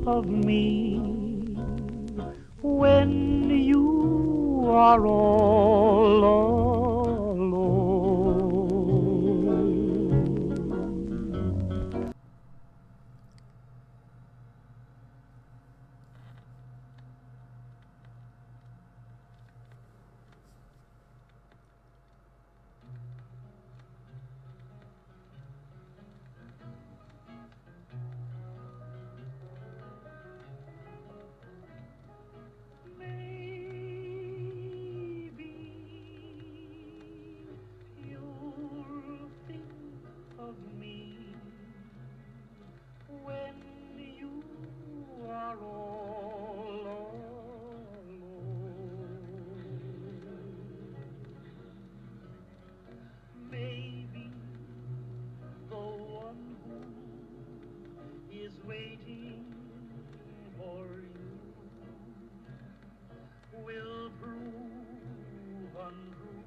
of me when you are all alone. Of me when you are all alone. Maybe the one who is waiting for you will prove untrue.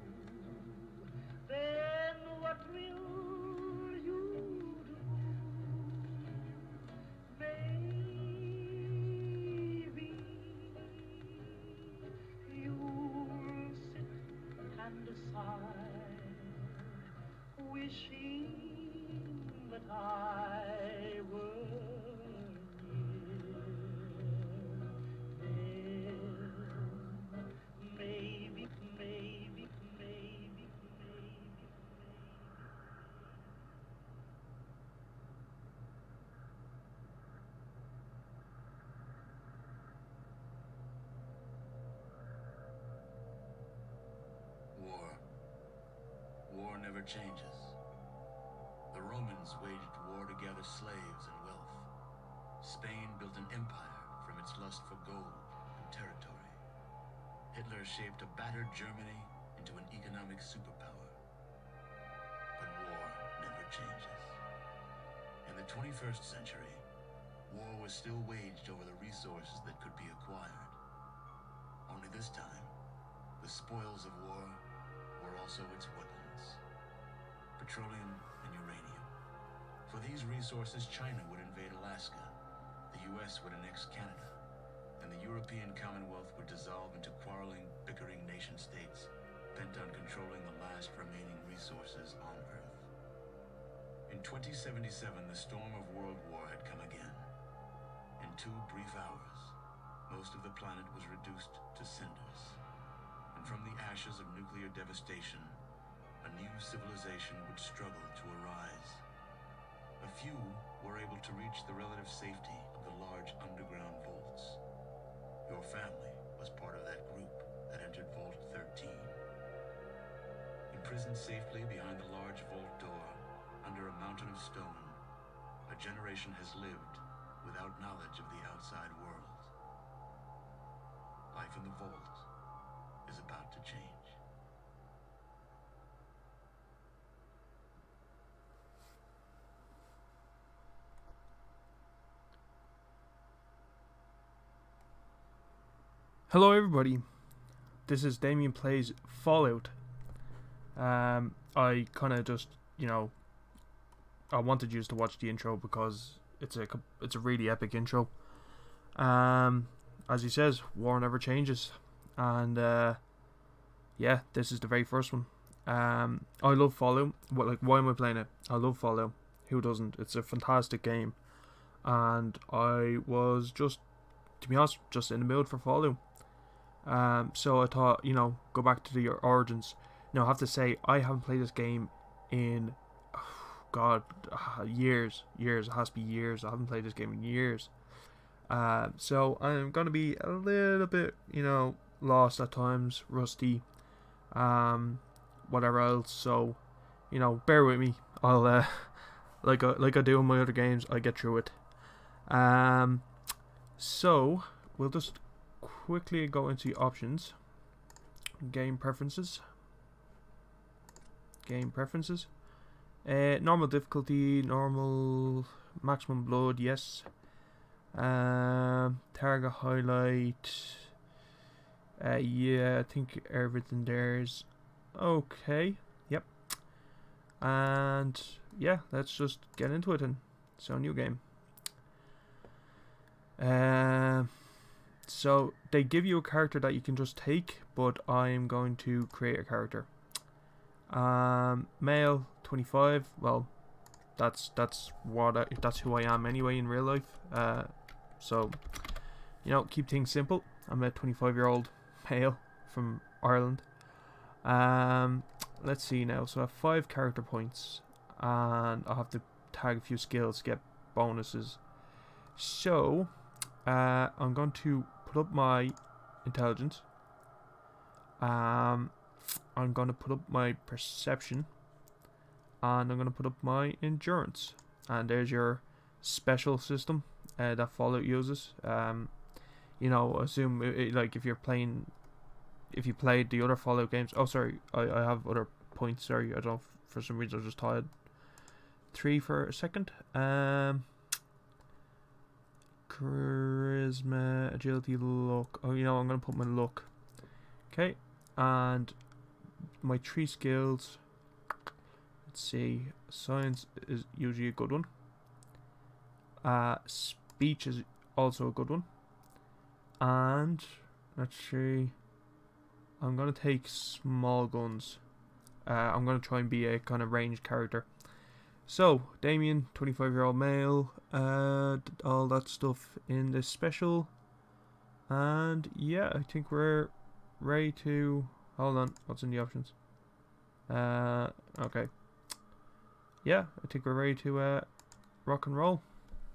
Then what will you do? Maybe you'll sit and sigh, wishing that I were near. Maybe, maybe, maybe. War never changes. The Romans waged war to gather slaves and wealth. Spain built an empire from its lust for gold and territory. Hitler shaped a battered Germany into an economic superpower. But war never changes. In the 21st century, war was still waged over the resources that could be acquired. Only this time, the spoils of war were also its weapons. Petroleum and uranium. For these resources, China would invade Alaska, the US would annex Canada, and the European Commonwealth would dissolve into quarreling, bickering nation-states, bent on controlling the last remaining resources on Earth. In 2077, the storm of world war had come again. In 2 brief hours, most of the planet was reduced to cinders. And from the ashes of nuclear devastation, a new civilization would struggle to arise. A few were able to reach the relative safety of the large underground vaults. Your family was part of that group that entered Vault 13. Imprisoned safely behind the large vault door, under a mountain of stone, a generation has lived without knowledge of the outside world. Life in the vault is about to change. Hello everybody, this is Damien Plays Fallout. I kind of just, I wanted you to watch the intro because it's a really epic intro. As he says, war never changes, and yeah, this is the very first one. I love Fallout. Why am I playing it? I love Fallout. Who doesn't? It's a fantastic game, and I was just, to be honest, just in the mood for Fallout. So I thought, go back to the origins. Now I have to say, I haven't played this game in, years. It has to be years. I haven't played this game in years. So I'm gonna be a little bit, lost at times, rusty, whatever else. So, bear with me. I'll, like I do in my other games, I get through it. So we'll just quickly go into options. Game preferences. Normal difficulty, normal, maximum blood, yes. Target highlight. Yeah, I think everything there's okay. Yep. And yeah, let's just get into it then. So, new game. So they give you a character that you can just take, but I'm going to create a character. Male, 25. Well, that's who I am anyway in real life. So you know, keep things simple. I'm a 25-year-old male from Ireland. Let's see now. So I have 5 character points, and I'll have to tag a few skills to get bonuses. So I'm going to put up my intelligence. I'm going to put up my perception, and I'm going to put up my endurance. And there's your special system that Fallout uses. You know, assume like if you played the other Fallout games. Oh, sorry, I have other points. Sorry, I don't know, for some reason I just tied 3 for a second. Charisma, agility, luck. Oh, you know, I'm gonna put my luck. Okay, and my 3 skills. Let's see. Science is usually a good one. Speech is also a good one. And let's see. I'm gonna take small guns. I'm gonna try and be a kind of ranged character. So, Damien, 25-year-old male, all that stuff in this special. And yeah, I think we're ready to... Hold on, what's in the options? Okay. Yeah, I think we're ready to rock and roll.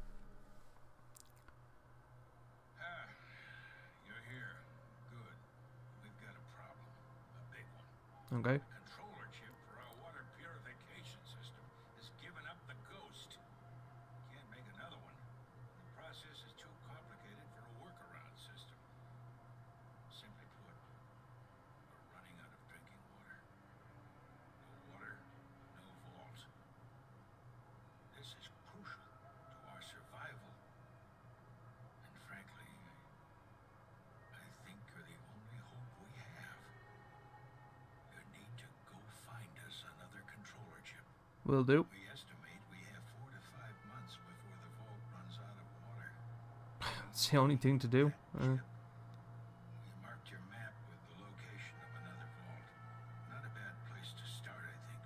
You're here. Good. We've got a problem. A big one. Okay. Controller chip for our water purification system has given up the ghost. Can't make another one. The process is too complicated for a workaround system. Simply put, we're running out of drinking water. No water, no vault. This is crucial to our survival. And frankly, I think you're the only hope we have. You need to go find us another controller chip. Will do. We estimate we have 4 to 5 months before the vault runs out of water. It's the only thing to do. You marked your map with the location of another vault. Not a bad place to start, I think.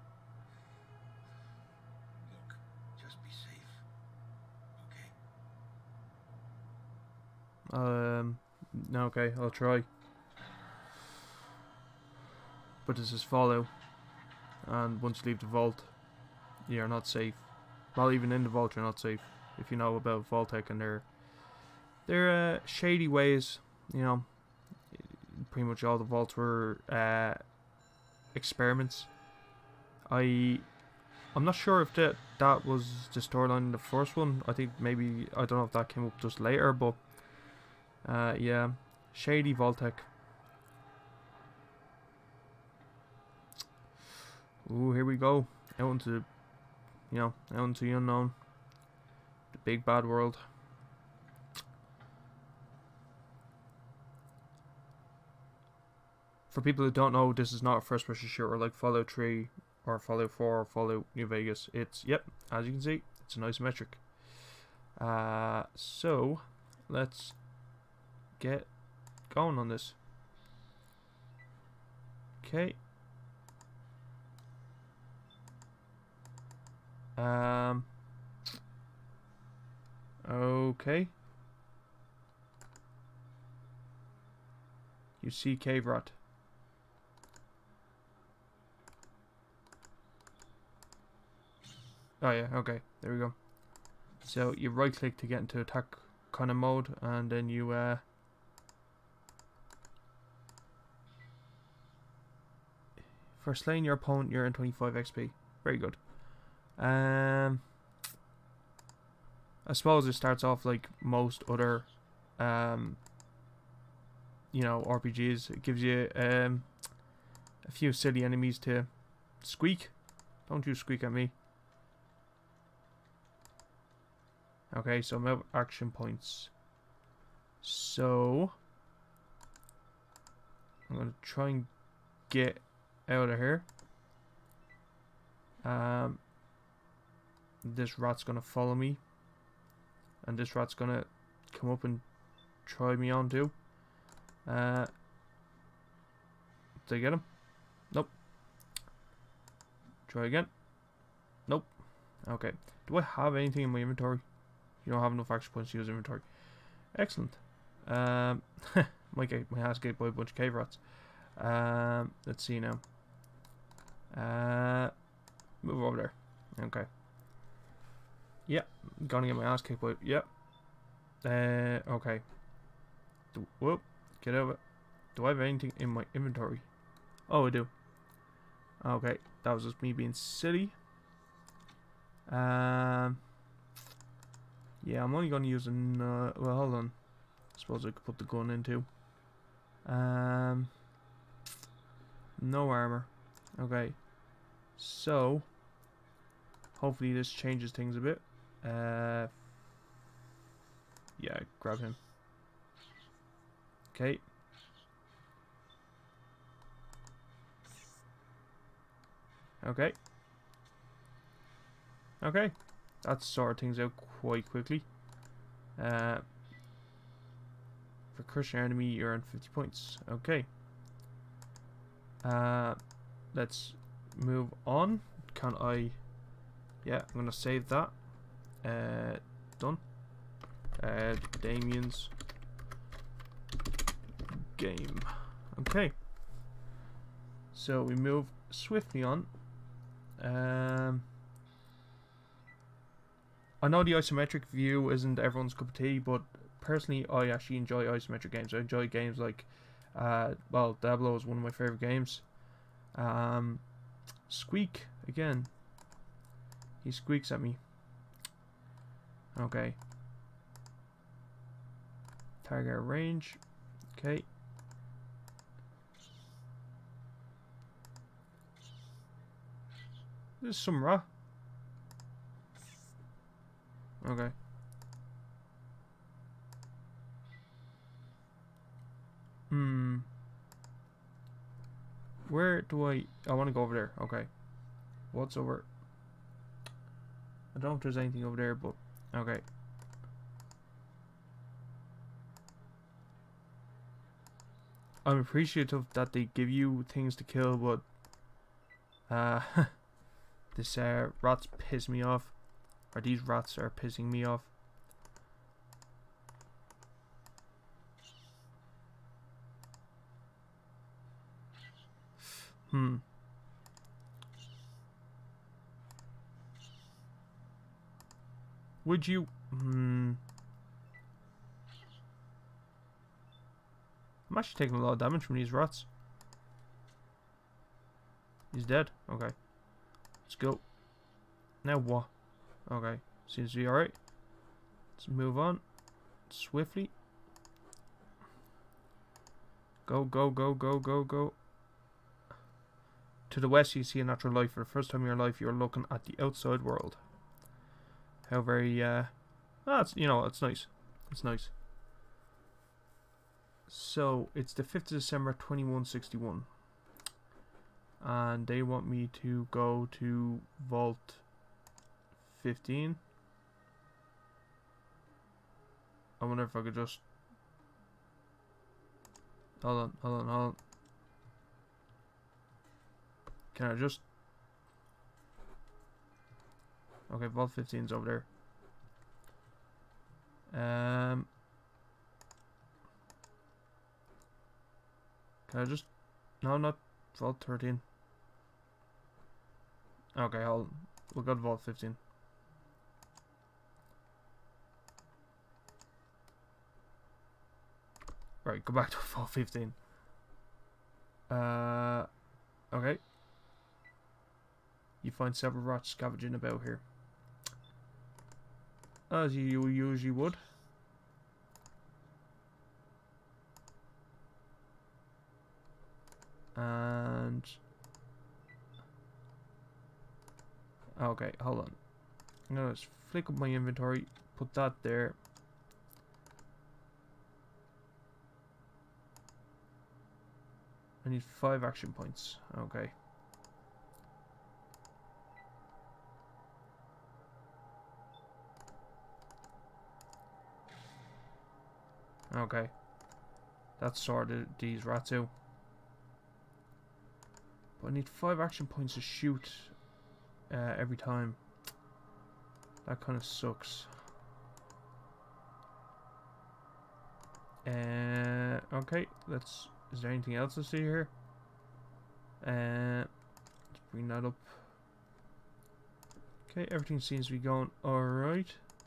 Look, just be safe. Okay? Okay, I'll try. But this is Fallout, and once you leave the vault, you're not safe. Well, even in the vault, you're not safe. If you know about Vault-Tec and their shady ways, you know, pretty much all the vaults were experiments. I'm not sure if that was the storyline in the first one. I think maybe, I don't know if that came up just later, but yeah, shady Vault-Tec. Ooh, here we go. Out into, out into the unknown. The big bad world. For people who don't know, this is not a first-person shooter like Fallout 3 or Fallout 4 or Fallout New Vegas. It's, yep, as you can see, it's an isometric. So, let's get going on this. Okay. Okay. You see cave rot. Oh yeah, okay, there we go. So you right click to get into attack kind of mode, and then you for slaying your opponent you earn 25 XP. Very good. I suppose it starts off like most other RPGs. It gives you a few silly enemies to squeak. Don't you squeak at me. Okay, so I'm out of action points. So I'm gonna try and get out of here. This rat's gonna follow me, and this rat's gonna come up and try me on too. Did I get him? Nope. Try again. Nope. Okay. Do I have anything in my inventory? You don't have enough action points to use inventory. Excellent. Might get my ass kicked by a bunch of cave rats. Let's see now. Move over there. Okay. Yep. Gonna get my ass kicked by. Yep. Okay. Whoop. Get over. Do I have anything in my inventory? Oh, I do. Okay. That was just me being silly. Yeah, I'm only gonna use well, hold on. I suppose I could put the gun in too. No armor. Okay. So, hopefully this changes things a bit. Yeah, grab him. Okay. Okay. Okay. That sorted things out quite quickly. For crush your enemy, you earn 50 points. Okay. Let's move on. Can I... Yeah, I'm gonna save that. Done. Damien's game. Okay. So we move swiftly on. I know the isometric view isn't everyone's cup of tea, but personally I actually enjoy isometric games. I enjoy games like well, Diablo is one of my favorite games. Squeak again. He squeaks at me. Okay. Target range. Okay. There's some raw. Okay. Where do I want to go over there. Okay. What's over? I don't know if there's anything over there, but okay. I'm appreciative that they give you things to kill, but this rats piss me off. Or these rats are pissing me off. Would you... I'm actually taking a lot of damage from these rats. He's dead. Okay. Let's go. Now what? Okay. Seems to be alright. Let's move on. Swiftly. Go, go, go, go, go, go. To the west you see a natural light. For the first time in your life you're looking at the outside world. How very, it's, you know, it's nice. It's nice. So, it's the 5th of December 2161. And they want me to go to Vault 15. I wonder if I could just... Hold on. Can I just... Okay, Vault 15's over there. Can I just... No, not Vault 13. Okay, we'll go to Vault 15. Right, go back to Vault 15. Okay. You find several rats scavenging about here. As you usually would. And... Okay, hold on. I'm gonna just flick up my inventory, put that there. I need 5 action points. Okay. Okay. That's sorted these rats out. But I need 5 action points to shoot every time. That kind of sucks. Okay, let's... Is there anything else to see here? Let's bring that up. Okay, everything seems to be going alright.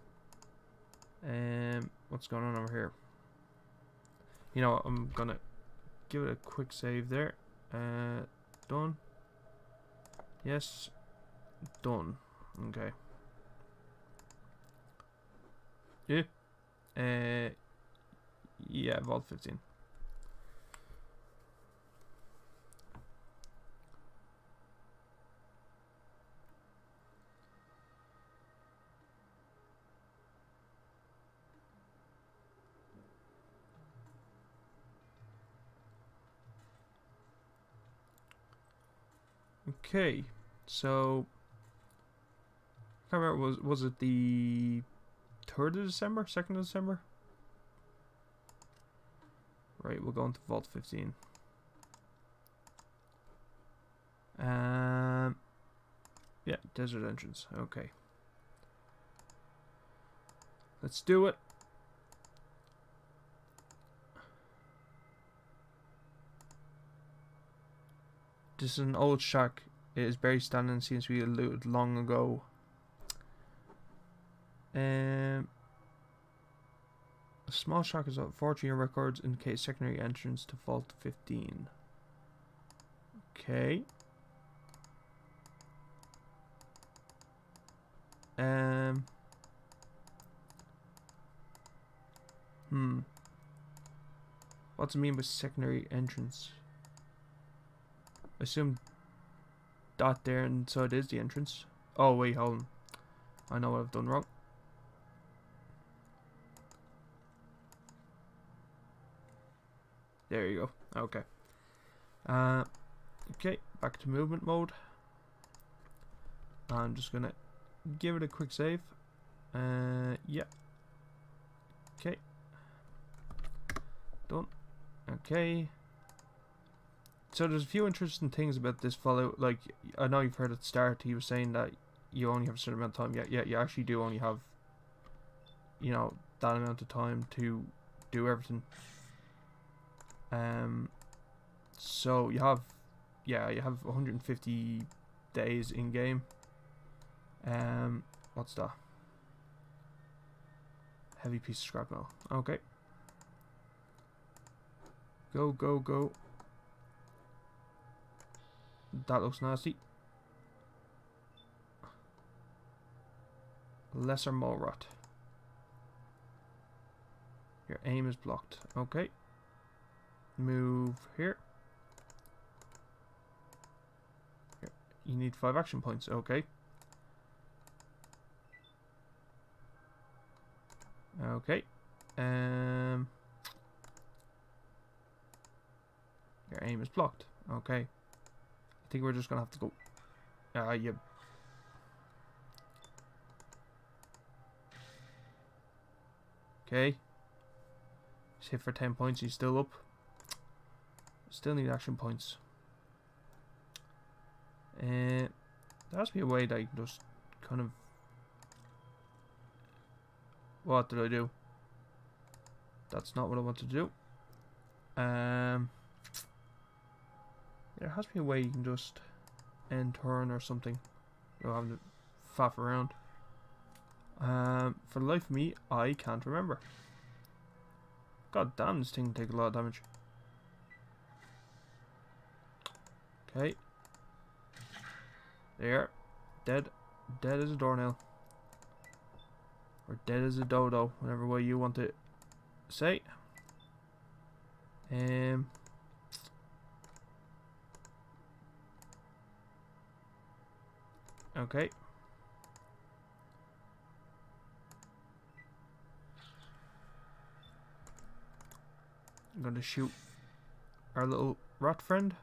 What's going on over here? You know what, I'm gonna give it a quick save there. Done. Yes. Done. Okay. Yeah. Yeah, Vault 15. Okay, so I can't remember, was it the 3rd of December? 2nd of December? Right, we'll go into Vault 15. Yeah, desert entrance. Okay. Let's do it. This is an old shack. It is buried standing and seems to be looted long ago. A small shack is of 14 records indicate secondary entrance to Vault 15. Okay. What's it mean by secondary entrance? Assume that there, and so it is the entrance. Oh wait, hold on. I know what I've done wrong. There you go. Okay. Okay, back to movement mode. I'm just gonna give it a quick save. Yeah. Okay. Done. Okay. So there's a few interesting things about this Fallout. Like, I know you've heard at the start, he was saying that you only have a certain amount of time. Yeah, you actually do only have, you know, that amount of time to do everything. So you have, yeah, you have 150 days in game. What's that? Heavy piece of scrap metal. Okay. Go, go, go. That looks nasty. Lesser mole rot. Your aim is blocked. Okay. Move here. Here. You need 5 action points. Okay. Okay. Your aim is blocked. Okay. I think we're just gonna have to go. Yeah. Okay. Just hit for 10 points. He's still up. Still need action points. There has to be a way that I can just kind of. What did I do? That's not what I want to do. There has to be a way you can just end turn or something. You'll have to faff around. For the life of me, I can't remember. God damn, this thing can take a lot of damage. Okay. There. Dead. Dead as a doornail. Or dead as a dodo, whatever way you want to say. Okay. I'm going to shoot our little rat friend.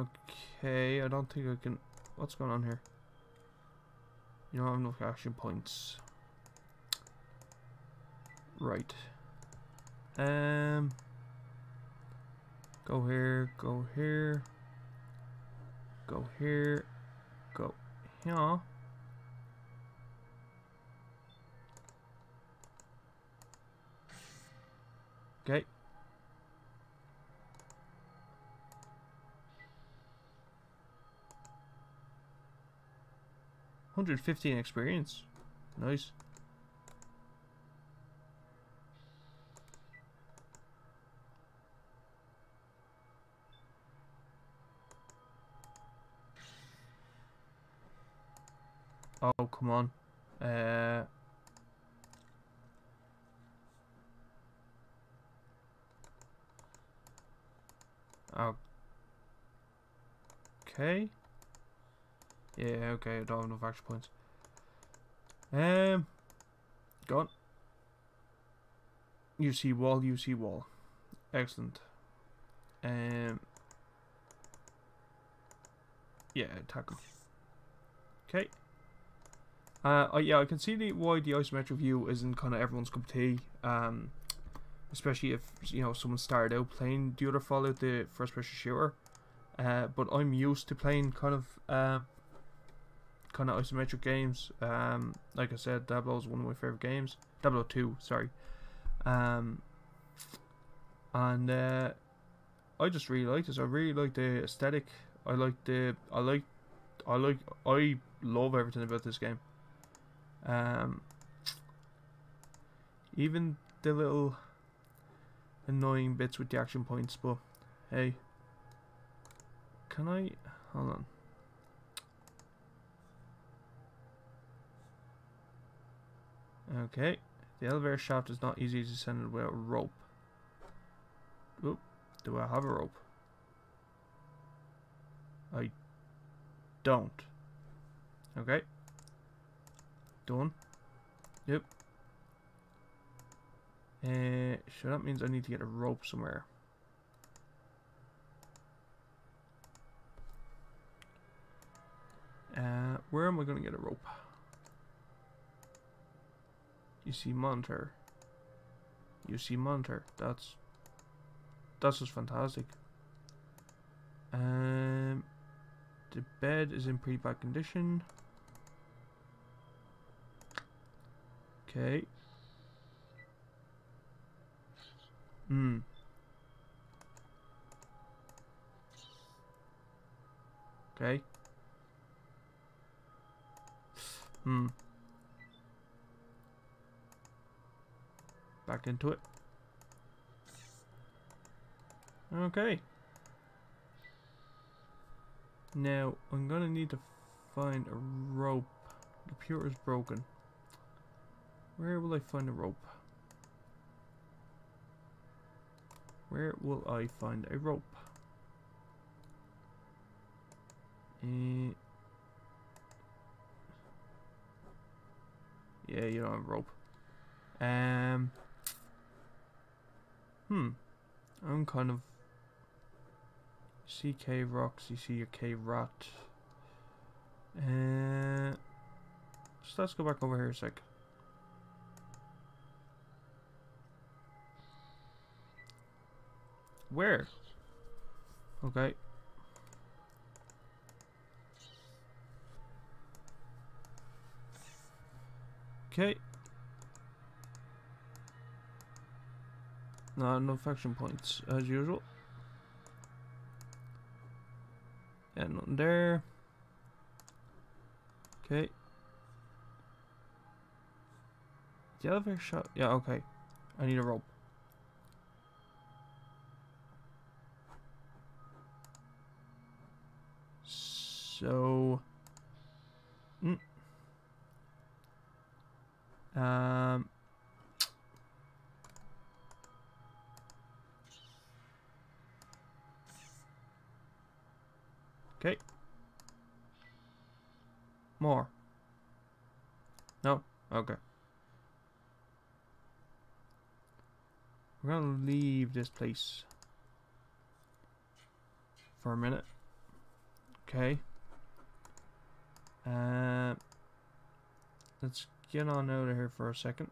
Okay, I don't think I can... What's going on here? You don't have enough action points. Right. Go here, go here. Go here. Go here. Okay. $115 experience. Nice. Oh, come on. Okay. Yeah, okay, I don't have enough action points. Go on. UC wall, UC wall. Excellent. Yeah, attack him. Okay. Yeah, I can see why the isometric view isn't kind of everyone's cup of tea. Especially if, you know, someone started out playing the other Fallout, the first-person shooter. But I'm used to playing kind of isometric games. Like I said, Diablo is one of my favorite games. Diablo 2, sorry. And I just really like this. I really like the aesthetic. I love everything about this game. Even the little annoying bits with the action points, but hey. Can I... Hold on. Okay. The elevator shaft is not easy to descend without a rope. Oop. Do I have a rope? I don't. Okay. Done. Yep. So that means I need to get a rope somewhere. Where am I going to get a rope? You see monitor. You see monitor. That's just fantastic. The bed is in pretty bad condition. Okay. Okay. Back into it. Okay. Now, I'm gonna need to find a rope. The computer's broken. Where will I find a rope? Where will I find a rope? Yeah, you don't have a rope. I'm kind of... See cave rocks, you see a cave rat. So let's go back over here a sec. Where? Okay. Okay. No faction points as usual. And nothing there. Okay. The elevator shot. Yeah, okay. I need a rope. So. Okay. More. No? Okay. We're gonna leave this place for a minute. Okay. Let's get on out of here for a second.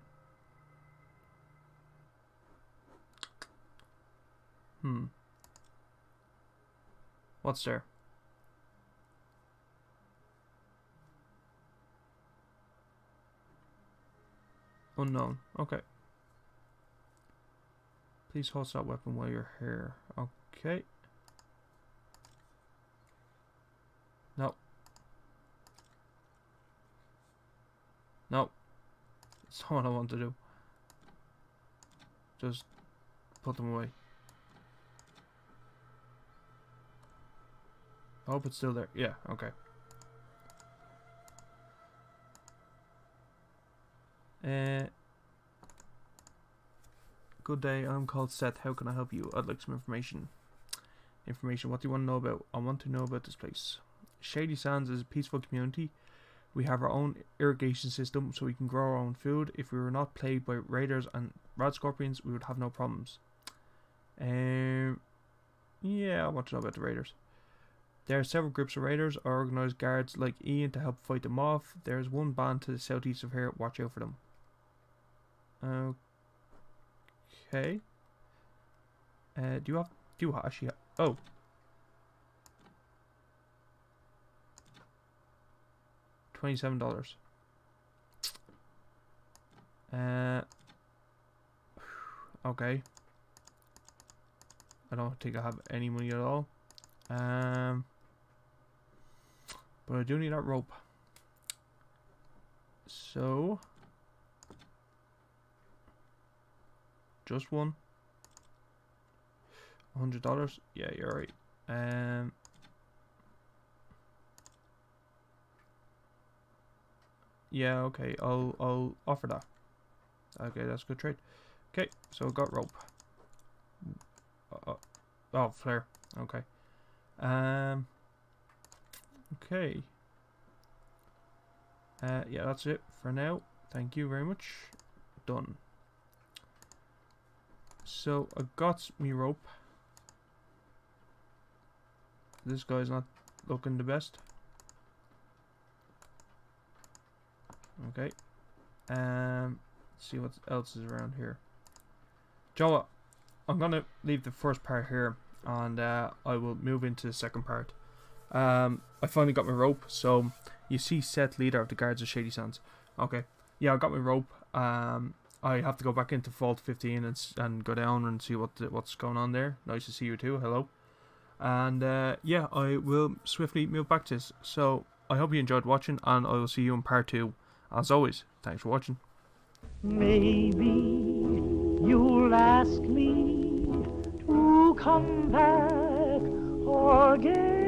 What's there? Unknown. Okay. Please hold that weapon while you're here. Okay. No. No. That's not what I want to do. Just put them away. I hope it's still there. Yeah, okay. Good day, I'm called Seth. How can I help you? I'd like some information. What do you want to know about? I want to know about this place. Shady Sands is a peaceful community. We have our own irrigation system so we can grow our own food. If we were not plagued by raiders and rad scorpions, we would have no problems. Yeah, I want to know about the raiders. There are several groups of raiders or organised guards like Ian to help fight them off. There's one band to the southeast of here. Watch out for them. Okay. Do you actually have... Oh. $27. Okay. I don't think I have any money at all. But I do need that rope. So just one. $100. Yeah, you're right. Yeah, okay. I'll offer that. Okay, that's a good trade. Okay, so I got rope. Oh, flare. Okay. Okay. Yeah, that's it for now. Thank you very much. Done. So I got me rope. This guy's not looking the best. Okay. See what else is around here. Joe, I'm gonna leave the first part here, and I will move into the second part. I finally got my rope. So you see, Seth, leader of the guards of Shady Sands. Okay. Yeah, I got my rope. I have to go back into Vault 15 and go down and see what's going on there. Nice to see you too. Hello. And yeah, I will swiftly move back to this. So I hope you enjoyed watching, and I will see you in part 2. As always, thanks for watching. Maybe you'll ask me to come back again.